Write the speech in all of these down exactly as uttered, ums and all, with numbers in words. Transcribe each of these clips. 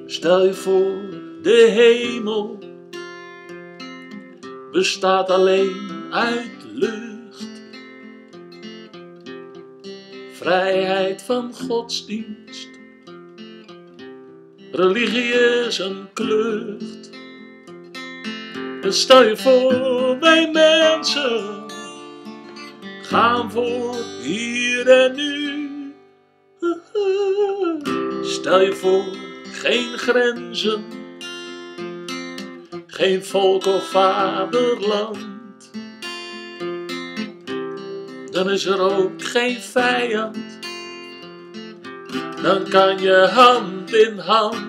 Stel je voor, de hemel bestaat alleen uit lucht. Vrijheid van godsdienst, religie is een klucht. En stel je voor, wij mensen gaan voor hier en nu. Stel je voor, geen grenzen, geen volk of vaderland. Dan is er ook geen vijand, dan kan je hand in hand.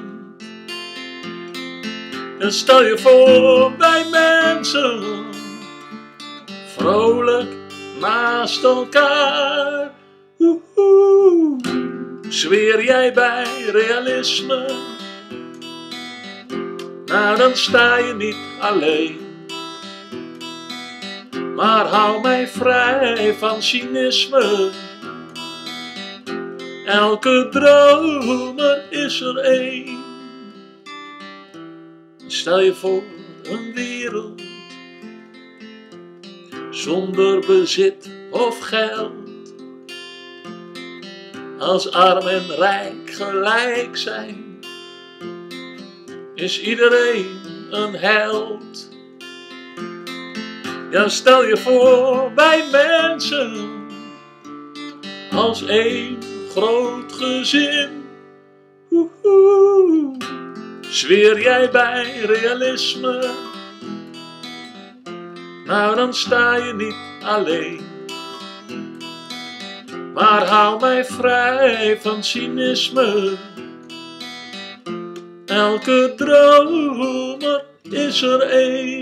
En stel je voor, wij mensen vrolijk naast elkaar. Oehoe. Zweer jij bij realisme, nou dan sta je niet alleen. Maar hou mij vrij van cynisme, elke dromer is er één. Stel je voor een wereld zonder bezit of geld. Als arm en rijk gelijk zijn, is iedereen een held. Ja, stel je voor, wij mensen als één groot gezin. Oehoe. Zweer jij bij realisme, nou dan sta je niet alleen. Maar hou mij vrij van cynisme, elke dromer is er één.